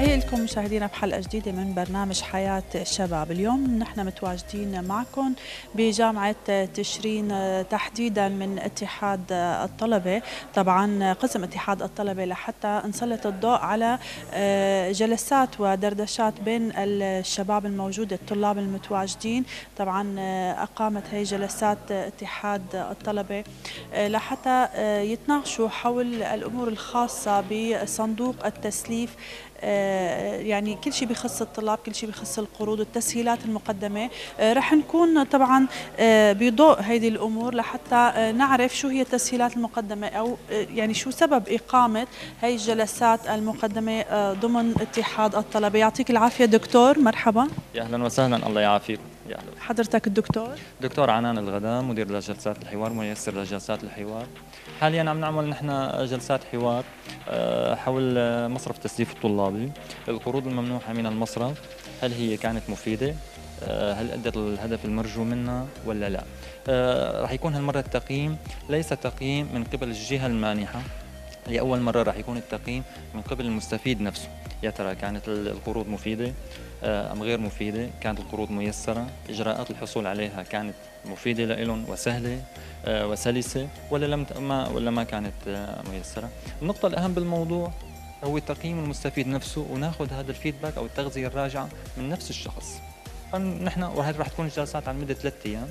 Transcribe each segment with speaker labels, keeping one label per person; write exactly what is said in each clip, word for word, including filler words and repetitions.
Speaker 1: تحية لكم مشاهدينا بحلقة جديدة من برنامج حياة الشباب. اليوم نحن متواجدين معكم بجامعة تشرين، تحديدا من اتحاد الطلبة، طبعا قسم اتحاد الطلبة، لحتى نسلط الضوء على جلسات ودردشات بين الشباب الموجود، الطلاب المتواجدين. طبعا أقامت هي جلسات اتحاد الطلبة لحتى يتناقشوا حول الأمور الخاصة بصندوق التسليف، يعني كل شيء بخص الطلاب، كل شيء بخص القروض، التسهيلات المقدمة. رح نكون طبعا بضوء هذه الأمور لحتى نعرف شو هي التسهيلات المقدمة، أو يعني شو سبب إقامة هاي الجلسات المقدمة ضمن اتحاد الطلبة. يعطيك العافية دكتور، مرحبا.
Speaker 2: يا أهلا وسهلا، الله يعافيك. يا
Speaker 1: أهلا. حضرتك الدكتور؟
Speaker 2: دكتور عنان الغدا، مدير لجلسات الحوار، ميسر لجلسات الحوار. حاليا عم نعمل نحن جلسات حوار حول مصرف تسليف الطلابي. القروض الممنوحة من المصرف، هل هي كانت مفيدة؟ هل أدت الهدف المرجو منها ولا لا؟ راح يكون هالمرة التقييم ليس تقييم من قبل الجهة المانحة، لأول مرة راح يكون التقييم من قبل المستفيد نفسه. يا ترى كانت القروض مفيدة أم غير مفيدة؟ كانت القروض ميسرة؟ إجراءات الحصول عليها كانت مفيدة لهم وسهلة وسلسة، ولا لم ما ولا ما كانت ميسرة؟ النقطة الأهم بالموضوع هو تقييم المستفيد نفسه، وناخذ هذا الفيدباك أو التغذية الراجعة من نفس الشخص. فنحن وهي راح تكون الجلسات على مدة ثلاثة أيام،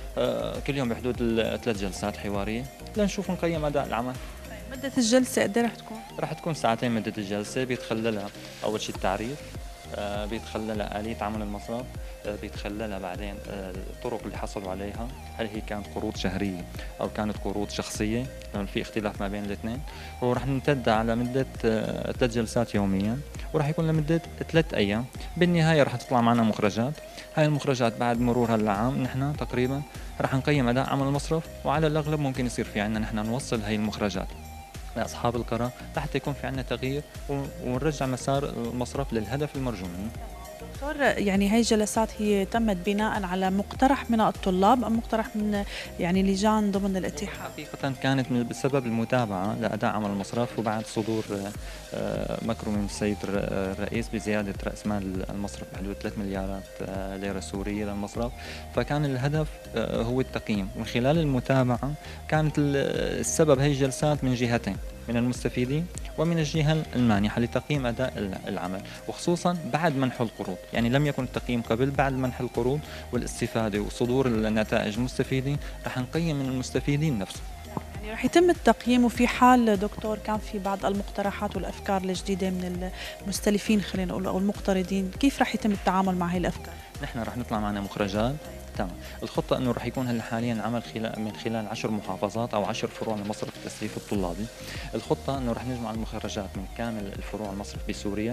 Speaker 2: كل يوم بحدود ثلاث جلسات حوارية لنشوف نقيم أداء العمل.
Speaker 1: مدة الجلسة قد ايه رح تكون؟
Speaker 2: رح تكون ساعتين مدة الجلسة. بيتخللها أول شيء التعريف، آه بيتخللها آلية عمل المصرف، آه بيتخللها بعدين آه الطرق اللي حصلوا عليها، هل هي كانت قروض شهرية أو كانت قروض شخصية، لأن في اختلاف ما بين الاثنين. ورح نمتد على مدة آه ثلاث جلسات يوميا، ورح يكون لمدة ثلاث أيام. بالنهاية رح تطلع معنا مخرجات. هاي المخرجات بعد مرور هالعام نحن تقريبا رح نقيم أداء عمل المصرف، وعلى الأغلب ممكن يصير في عنا نحن نوصل هاي المخرجات لأصحاب القرار لحتى يكون في عنا تغيير ونرجع مسار المصرف للهدف المرجو منه.
Speaker 1: دكتور، يعني هاي الجلسات هي تمت بناء على مقترح من الطلاب أم مقترح من يعني لجان ضمن الاتحاد؟
Speaker 2: حقيقة كانت بسبب المتابعة لأداء عمل المصرف، وبعد صدور مكرمة من السيد الرئيس بزيادة رأس مال المصرف بحدود ثلاث مليارات ليرة سورية للمصرف. فكان الهدف هو التقييم. من خلال المتابعة كانت السبب هي الجلسات من جهتين، من المستفيدين ومن الجهة المانحة لتقييم أداء العمل، وخصوصا بعد منح القروض. يعني لم يكن التقييم قبل، بعد منح القروض والاستفادة وصدور النتائج المستفيدين رح نقيم من المستفيدين نفسه.
Speaker 1: يعني رح يتم التقييم، وفي حال دكتور كان في بعض المقترحات والأفكار الجديدة من المستلفين خلينا نقول أو المقترضين، كيف رح يتم التعامل مع هاي الأفكار؟
Speaker 2: نحن رح نطلع معنا مخرجات. تمام. الخطة أنه رح يكون هلا حاليا عمل خلال من خلال عشر محافظات أو عشر فروع لمصرف التسليف الطلابي. الخطة أنه رح نجمع المخرجات من كامل الفروع المصرف بسوريا.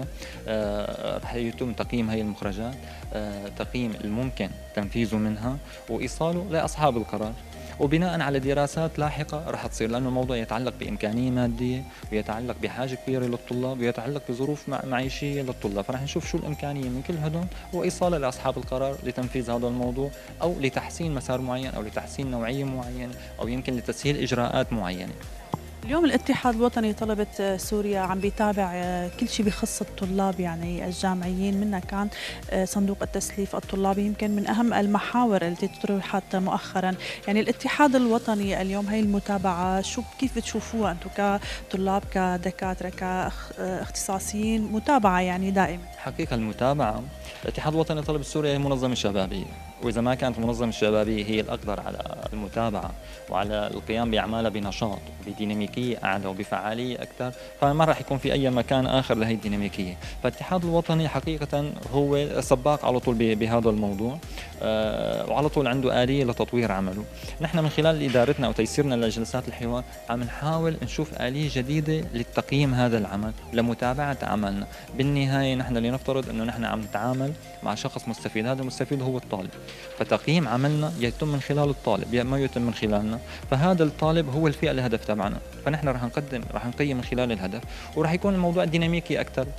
Speaker 2: آه رح يتم تقييم هاي المخرجات، آه تقييم الممكن تنفيذه منها وإيصاله لأصحاب القرار، وبناء على دراسات لاحقة رح تصير، لأنه الموضوع يتعلق بإمكانية مادية ويتعلق بحاجة كبيرة للطلاب ويتعلق بظروف معيشية للطلاب. فرح نشوف شو الإمكانية من كل هدول وإيصالها لأصحاب القرار لتنفيذ هذا الموضوع، أو لتحسين مسار معين أو لتحسين نوعية معينة أو يمكن لتسهيل إجراءات معينة.
Speaker 1: اليوم الاتحاد الوطني طلبة سوريا عم بيتابع كل شيء بخص الطلاب، يعني الجامعيين، منها كان صندوق التسليف الطلابي، يمكن من أهم المحاور التي طرحت مؤخرا. يعني الاتحاد الوطني اليوم هي المتابعة شو كيف بتشوفوها أنتم كطلاب كدكاترة كاختصاصيين؟ متابعة يعني دائما.
Speaker 2: حقيقة المتابعة، الاتحاد الوطني لطلبة سوريا هي منظمة شبابية، وإذا ما كانت المنظمة الشبابية هي الأقدر على المتابعة وعلى القيام بأعمالها بنشاط وبديناميكية أعلى وبفعالية أكثر، فما راح يكون في أي مكان آخر لهي الديناميكية. فالاتحاد الوطني حقيقة هو سباق على طول بهذا الموضوع، أه وعلى طول عنده آلية لتطوير عمله. نحن من خلال إدارتنا أو تيسيرنا لجلسات الحوار عم نحاول نشوف آلية جديدة للتقييم هذا العمل، لمتابعة عملنا. بالنهاية نحن لنفترض أنه نحن عم نتعامل مع شخص مستفيد، هذا المستفيد هو الطالب، فتقييم عملنا يتم من خلال الطالب ما يتم من خلالنا. فهذا الطالب هو الفئة الهدف تبعنا، فنحن رح نقدم رح نقيم من خلال الهدف، ورح يكون الموضوع ديناميكي أكثر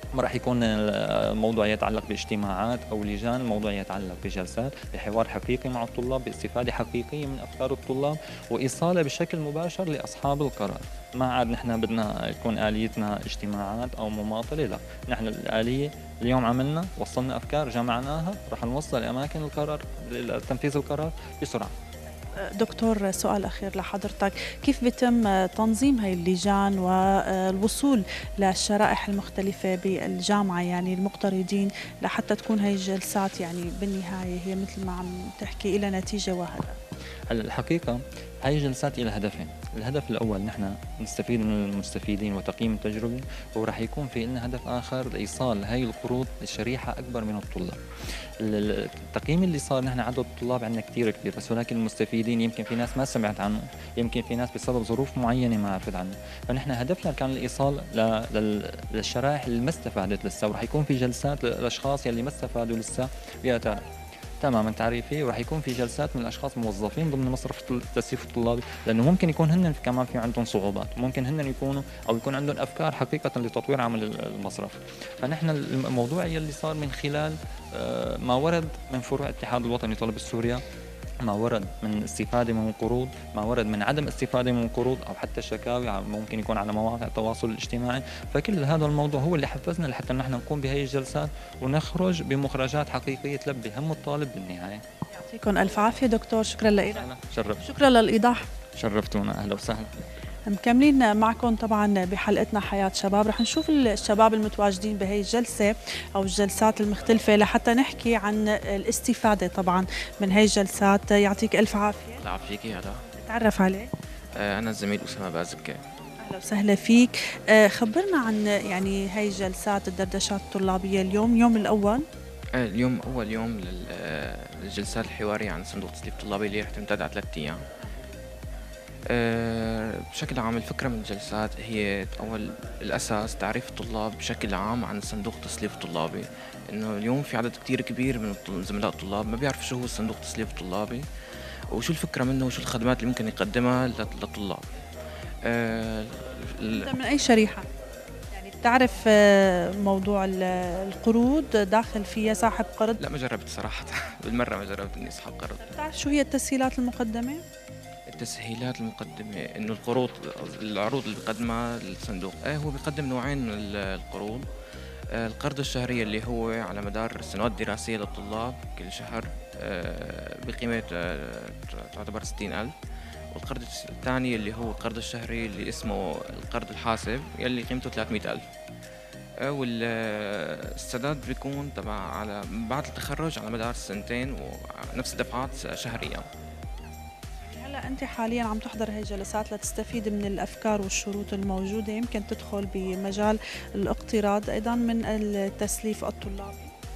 Speaker 2: ما راح يكون الموضوع يتعلق باجتماعات او لجان، الموضوع يتعلق بجلسات بحوار حقيقي مع الطلاب، باستفاده حقيقيه من افكار الطلاب وايصالها بشكل مباشر لاصحاب القرار. ما عاد نحن بدنا تكون اليتنا اجتماعات او مماطله، لا، نحن الاليه اليوم عملنا، وصلنا افكار جمعناها، راح نوصل اماكن القرار تنفيذ القرار بسرعه.
Speaker 1: دكتور، سؤال أخير لحضرتك، كيف بيتم تنظيم هاي اللجان والوصول للشرائح المختلفة بالجامعة، يعني المقترضين، لحتى تكون هاي الجلسات يعني بالنهاية هي مثل ما عم تحكي إلى نتيجة وهدف؟
Speaker 2: هلا الحقيقة هاي الجلسات إلى هدفين. الهدف الأول نحن نستفيد من المستفيدين وتقييم التجربة، وراح يكون في لنا هدف آخر لإيصال هاي القروض لشريحة أكبر من الطلاب. التقييم اللي صار، نحن عدد الطلاب عندنا كثير كبير، بس ولكن المستفيدين يمكن في ناس ما سمعت عنه، يمكن في ناس بسبب ظروف معينة ما عرفت عنه، فنحن هدفنا كان الإيصال للشرائح اللي ما استفادت لسه، وراح يكون في جلسات للأشخاص يلي ما استفادوا لسه بأتار تماما تعريفي، وراح يكون في جلسات من الاشخاص موظفين ضمن مصرف التسييف الطلابي، لانه ممكن يكون هن كمان في عندهم صعوبات، ممكن هن يكونوا او يكون عندهم افكار حقيقه لتطوير عمل المصرف. فنحن الموضوع يلي صار من خلال ما ورد من فروع الاتحاد الوطني لطلاب السوريا، ما ورد من استفاده من قروض، ما ورد من عدم استفاده من قروض، او حتى شكاوي ممكن يكون على مواقع التواصل الاجتماعي، فكل هذا الموضوع هو اللي حفزنا لحتى نحن نقوم بهي الجلسات ونخرج بمخرجات حقيقيه تلبي هم الطالب بالنهايه.
Speaker 1: يعطيكم الف عافيه دكتور، شكرا لك.
Speaker 2: شرف.
Speaker 1: شكرا للايضاح.
Speaker 2: شرفتونا، اهلا وسهلا.
Speaker 1: مكملين معكم طبعا بحلقتنا حياة شباب، رح نشوف الشباب المتواجدين بهي الجلسة أو الجلسات المختلفة لحتى نحكي عن الاستفادة طبعا من هي الجلسات. يعطيك ألف عافية.
Speaker 3: الله يعافيكي. هلا،
Speaker 1: تعرف عليك.
Speaker 3: أنا الزميل أسامة بازكة.
Speaker 1: أهلا وسهلا فيك. خبرنا عن يعني هي الجلسات الدردشات الطلابية. اليوم يوم الأول،
Speaker 3: اليوم أول يوم للجلسات الحوارية عن صندوق تسليف الطلابي اللي رح تمتد على ثلاثة أيام. أه بشكل عام الفكرة من الجلسات هي أول الأساس تعريف الطلاب بشكل عام عن صندوق التسليف الطلابي، إنه اليوم في عدد كتير كبير من زملاء الطلاب ما بيعرف شو هو الصندوق التسليف الطلابي وشو الفكرة منه وشو الخدمات اللي ممكن يقدمها للطلاب.
Speaker 1: أه أنت من أي شريحة؟ يعني بتعرف موضوع القروض داخل فيها صاحب قرض؟
Speaker 3: لا ما جربت صراحة بالمرة ما جربت إني أسحب قرض.
Speaker 1: بتعرف شو هي التسهيلات المقدمة؟
Speaker 3: التسهيلات المقدمة إنه القروض، العروض اللي بيقدمها الصندوق، إيه هو بيقدم نوعين من القروض. القرض الشهري اللي هو على مدار السنوات الدراسية للطلاب كل شهر بقيمة تعتبر ستين ألف، والقرض الثاني اللي هو القرض الشهري اللي اسمه القرض الحاسب يلي قيمته ثلاثمئة ألف، والسداد بيكون تبع على بعد التخرج على مدار السنتين ونفس الدفعات شهريا.
Speaker 1: هلا انت حاليا عم تحضر هي الجلسات لتستفيد من الافكار والشروط الموجوده، يمكن تدخل بمجال الاقتراض ايضا من التسليف الطلابي؟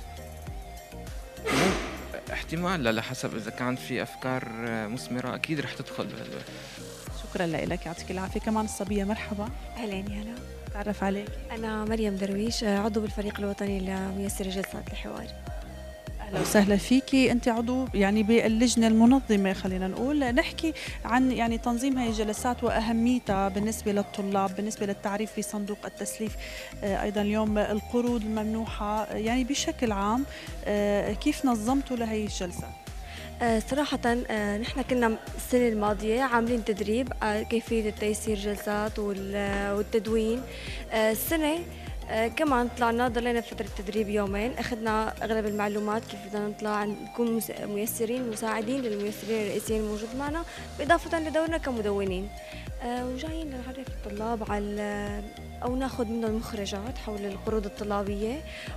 Speaker 3: احتمال، لا حسب اذا كان في افكار مثمره اكيد رح تدخل.
Speaker 1: شكرا لك، يعطيك العافيه. كمان الصبيه مرحبا.
Speaker 4: اهلين. هلا،
Speaker 1: تعرف عليك.
Speaker 4: انا مريم درويش، عضو بالفريق الوطني لميسر جلسات الحوار.
Speaker 1: اهلا وسهلا فيكي. انت عضو يعني باللجنه المنظمه، خلينا نقول نحكي عن يعني تنظيم هذه الجلسات واهميتها بالنسبه للطلاب، بالنسبه للتعريف بصندوق التسليف، ايضا اليوم القروض الممنوحه، يعني بشكل عام كيف نظمتوا لهي الجلسات؟
Speaker 4: صراحة نحن كنا السنة الماضية عاملين تدريب كيفية تيسير جلسات والتدوين. السنة كمان طلعنا ضلينا فترة تدريب يومين، أخذنا أغلب المعلومات كيف بدنا نطلع نكون ميسرين مساعدين للميسرين الرئيسيين الموجود معنا، إضافة لدورنا كمدونين. وجايين نعرف الطلاب على أو ناخذ منهم مخرجات حول القروض الطلابية،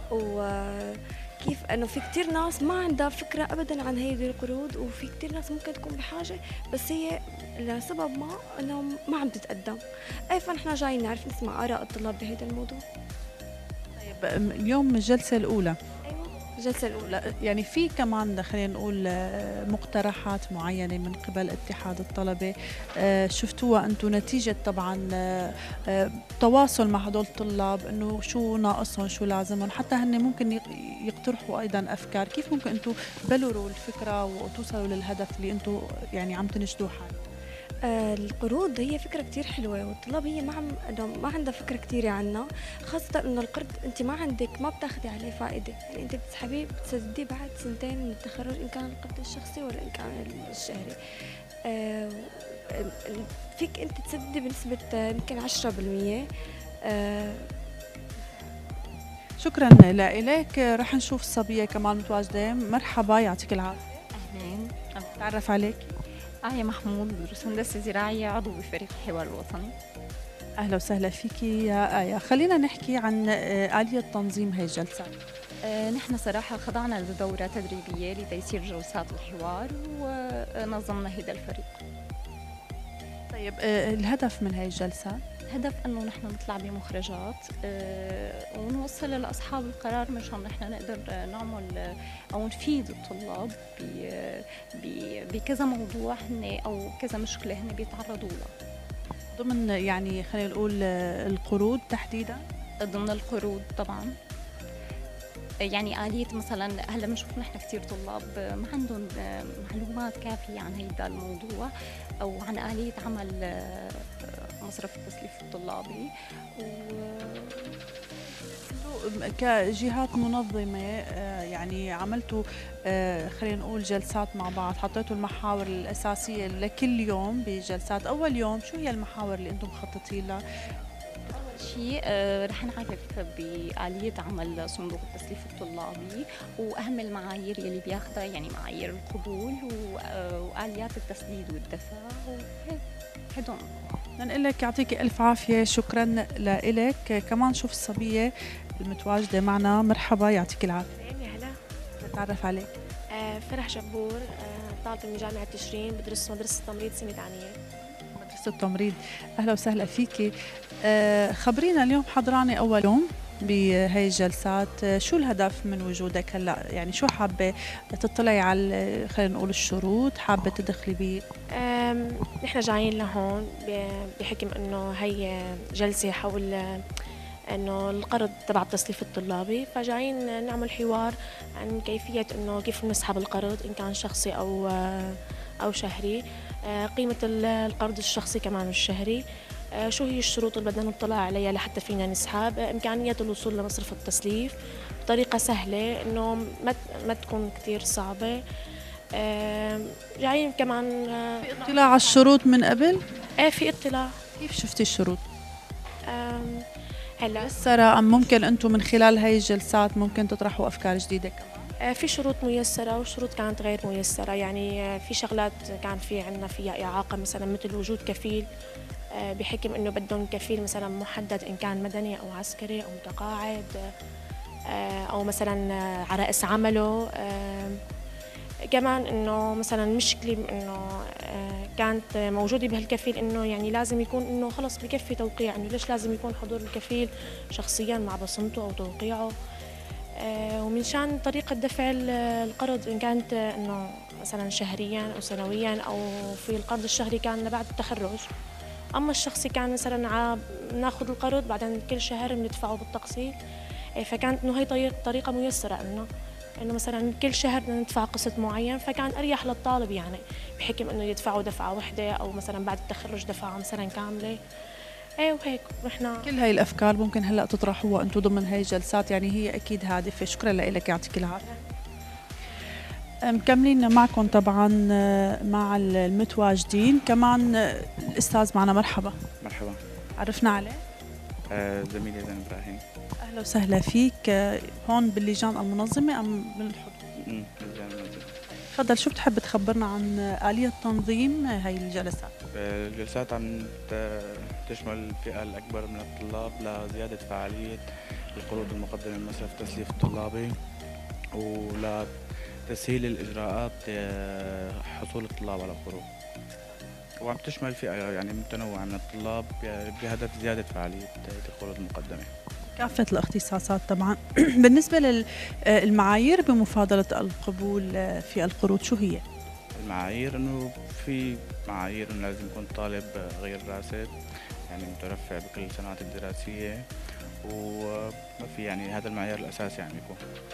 Speaker 4: وكيف أنه في كتير ناس ما عندها فكرة أبدا عن هذه القروض، وفي كتير ناس ممكن تكون بحاجة بس هي لسبب ما أنه ما عم تتقدم. أي فنحن جايين نعرف نسمع آراء الطلاب بهذا الموضوع.
Speaker 1: اليوم الجلسة الأولى.
Speaker 4: أيوة الجلسة الأولى،
Speaker 1: يعني في كمان خلينا نقول مقترحات معينة من قبل اتحاد الطلبة شفتوها أنتم نتيجة طبعا تواصل مع هدول الطلاب إنه شو ناقصهم شو لازمهم، حتى هن ممكن يقترحوا أيضا أفكار كيف ممكن أنتم تبلوروا الفكرة وتوصلوا للهدف اللي أنتم يعني عم تنشدوه حاليا؟
Speaker 4: آه، القروض هي فكرة كتير حلوة، والطلاب هي ما عم إنه ما عندها فكرة كتير عنها، خاصة إنه القرض أنت ما عندك ما بتاخدي عليه فائدة، يعني أنت بتسحبيه بتسدديه بعد سنتين من التخرج إن كان القرض الشخصي ولا إن كان الشهري. آه، فيك أنت تسددي بنسبة آه، يمكن عشرة بالمية. آه،
Speaker 1: شكرا لك. رح نشوف الصبية كمان متواجدة. مرحبا، يعطيك العافية.
Speaker 5: أهلين.
Speaker 1: تعرف عليك.
Speaker 5: آية محمود، بدرس هندسة زراعية، عضو بفريق الحوار الوطني.
Speaker 1: أهلا وسهلا فيك يا آية. خلينا نحكي عن آلية تنظيم هي الجلسات.
Speaker 5: آه نحن صراحة خضعنا لدورة تدريبية لتيسير جلسات الحوار ونظمنا هيدا الفريق.
Speaker 1: طيب آه الهدف من هي الجلسات؟
Speaker 5: الهدف انه نحن نطلع بمخرجات أه ونوصل لاصحاب القرار مشان نحن نقدر نعمل او نفيد الطلاب بكذا موضوع هن او كذا مشكله هن بيتعرضوا لها
Speaker 1: ضمن، يعني خلينا نقول القروض تحديدا.
Speaker 5: ضمن القروض طبعا، يعني آلية مثلا هلا بنشوف نحن كثير طلاب ما عندهم معلومات كافية عن هيدا الموضوع أو عن آلية عمل مصرف التسليف الطلابي.
Speaker 1: و كجهات منظمة يعني عملتوا خلينا نقول جلسات مع بعض، حطيتوا المحاور الأساسية لكل يوم بجلسات. أول يوم شو هي المحاور اللي أنتم مخططين لها؟
Speaker 5: شيء آه رح نعرف بآلية عمل صندوق التسليف الطلابي وأهم المعايير يلي بياخدها، يعني معايير القبول وآليات التسديد والدفع وهيك هدول.
Speaker 1: نقول لك يعطيك ألف عافية. شكرا لك. كمان شوف الصبية المتواجدة معنا. مرحبا، يعطيك العافية.
Speaker 6: يا هلا.
Speaker 1: نتعرف عليك.
Speaker 6: آه فرح جبور، آه طالبة من جامعة تشرين، بدرس مدرسة تمريض سنة ثانية.
Speaker 1: مدرسة التمريض، أهلا وسهلا فيكي. آه خبرينا اليوم حضراني أول يوم بهي الجلسات، شو الهدف من وجودك هلا؟ يعني شو حابة تطلعي على خلينا نقول الشروط، حابة تدخلي ب
Speaker 6: نحن جايين لهون بحكم انه هي جلسة حول انه القرض تبع التسليف الطلابي، فجايين نعمل حوار عن كيفية انه كيف نسحب القرض ان كان شخصي او او شهري، قيمة القرض الشخصي كمان الشهري، شو هي الشروط اللي بدنا نطلع عليها لحتى فينا نسحب، إمكانية الوصول لمصرف التسليف بطريقة سهلة إنه ما ما تكون كتير صعبة. جايين كمان
Speaker 1: في اطلاع على الشروط من قبل؟
Speaker 6: إيه في اطلاع.
Speaker 1: كيف شفتي الشروط؟
Speaker 6: هلا
Speaker 1: ميسرة أم ممكن أنتم من خلال هاي الجلسات ممكن تطرحوا أفكار جديدة كمان؟
Speaker 6: في شروط ميسرة وشروط كانت غير ميسرة، يعني في شغلات كان في عنا فيها إعاقة مثلا مثل وجود كفيل، بحكم انه بدهم كفيل مثلا محدد ان كان مدني او عسكري او متقاعد او مثلا على رأس عمله. كمان انه مثلا مشكله انه كانت موجوده بهالكفيل انه يعني لازم يكون انه خلص بكفي توقيع، انه ليش لازم يكون حضور الكفيل شخصيا مع بصمته او توقيعه، ومن شان طريقه دفع القرض ان كانت انه مثلا شهريا او سنويا او في القرض الشهري كان بعد التخرج. اما الشخصي كان مثلا ناخذ القرض بعدين كل شهر بندفعه بالتقسيط، فكانت انه هي طريقه ميسره انه انه مثلا كل شهر بدنا ندفع قسط معين، فكان اريح للطالب يعني بحكم انه يدفعوا دفعه واحده او مثلا بعد التخرج دفعه مثلا كامله. ايه وهيك نحن
Speaker 1: كل هاي الافكار ممكن هلا تطرحوها انتم ضمن هاي الجلسات، يعني هي اكيد هادفه. شكرا لك، يعطيك العافيه. مكملين معكم طبعا مع المتواجدين كمان. الاستاذ معنا. مرحبا.
Speaker 7: مرحبا.
Speaker 1: عرفنا عليه.
Speaker 7: آه زميلي زين ابراهيم.
Speaker 1: اهلا وسهلا فيك. هون باللجان المنظمه ام بالحضور؟
Speaker 7: امم باللجان المنظمه.
Speaker 1: تفضل، شو بتحب تخبرنا عن آلية تنظيم هاي الجلسات؟
Speaker 7: آه الجلسات عم تشمل الفئه الاكبر من الطلاب لزياده فعاليه القروض المقدمه من مصرف التسليف الطلابي ولا تسهيل الإجراءات حصول الطلاب على القروض، وعم تشمل فئة يعني متنوعة من الطلاب بهدف زيادة فعالية القروض المقدمة.
Speaker 1: كافة الاختصاصات طبعا. بالنسبة للمعايير بمفاضلة القبول في القروض شو هي؟
Speaker 7: المعايير إنه في معايير إنه لازم يكون طالب غير راسب، يعني مترفع بكل السنوات الدراسية، وما في يعني هذا المعيار الأساسي يعني يكون.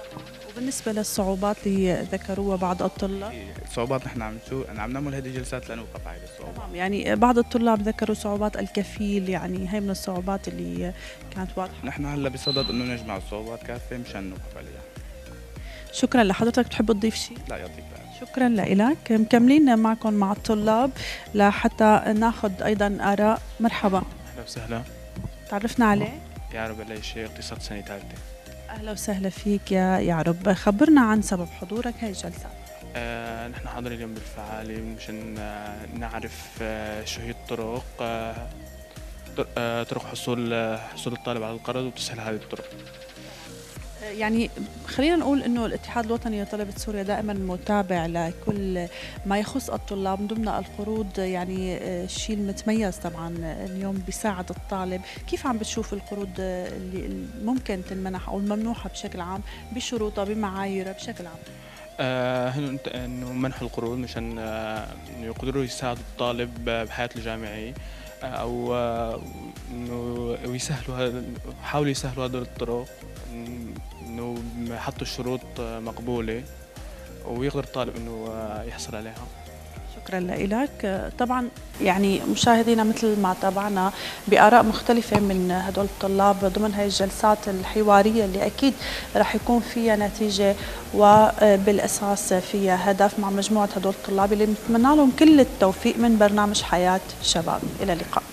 Speaker 1: وبالنسبة للصعوبات اللي ذكروها بعض الطلاب؟
Speaker 7: الصعوبات نحن عم نشوف عم نعمل هذه الجلسات لنوقف هاي الصعوبات.
Speaker 1: تمام، يعني بعض الطلاب ذكروا صعوبات الكفيل، يعني هي من الصعوبات اللي كانت واضحة.
Speaker 7: نحن هلا بصدد انه نجمع الصعوبات كافيه مشان نوقف عليها.
Speaker 1: شكرا لحضرتك، بتحب تضيف شيء؟
Speaker 7: لا يعطيك العافية.
Speaker 1: شكرا لك. مكملين معكم مع الطلاب لحتى ناخذ ايضا اراء. مرحبا.
Speaker 8: اهلا وسهلا.
Speaker 1: تعرفنا عليه؟
Speaker 8: يعرب علي اقتصاد سنة ثالثة.
Speaker 1: اهلا وسهلا فيك يا يعرب، خبرنا عن سبب حضورك هاي الجلسة.
Speaker 8: آه، نحن حاضرين اليوم بالفعالية مشان آه، نعرف آه، شو هي الطرق آه، آه، طرق حصول آه، حصول الطالب على القرض وتسهيل هذه الطرق.
Speaker 1: يعني خلينا نقول انه الاتحاد الوطني لطلبة سوريا دائما متابع لكل ما يخص الطلاب، من ضمن القروض يعني الشيء المتميز طبعا اليوم بيساعد الطالب. كيف عم بتشوف القروض اللي ممكن تنمنح او الممنوحة بشكل عام بشروطها بمعاييرها بشكل عام؟
Speaker 8: آه، انه منح القروض مشان آه، انه يقدروا يساعدوا الطالب بحياته الجامعية، آه، او آه، انه يسهلوا يحاولوا يسهلوا هذول الطرق، انه يحطوا الشروط مقبوله ويقدر الطالب انه يحصل عليها.
Speaker 1: شكرا لك. طبعا يعني مشاهدينا مثل ما تابعنا بآراء مختلفة من هدول الطلاب ضمن هاي الجلسات الحوارية اللي أكيد رح يكون فيها نتيجة وبالأساس فيها هدف مع مجموعة هدول الطلاب اللي نتمنى لهم كل التوفيق من برنامج حياة شباب. إلى اللقاء.